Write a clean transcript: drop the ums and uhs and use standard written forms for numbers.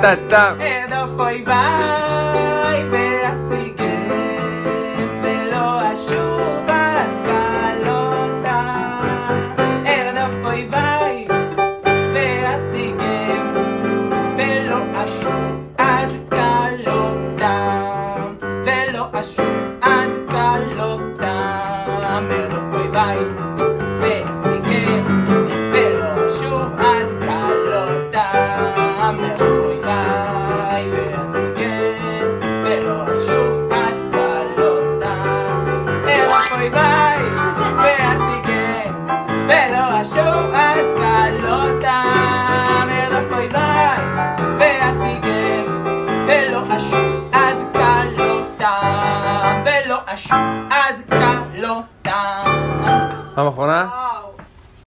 מלהטט. ארדף אויבי ואשיגם ולא אשוב עד כלותם. ארדף אויבי ואשיגם ולא אשוב עד כלותם. ולא אשוב עד כלותם. ארדף אויבי ואשיגם ולא אשוב עד כלותם. ארדף אויבי ואשיגם ולא אשוב עד כלותם. ארדף אויבי ואשיגם ולא אשוב עד כלותם. ארדף אויבי ואשיגם ולא אשוב עד כלותם. ולא אשוב עד כלותם. פעם אחרונה?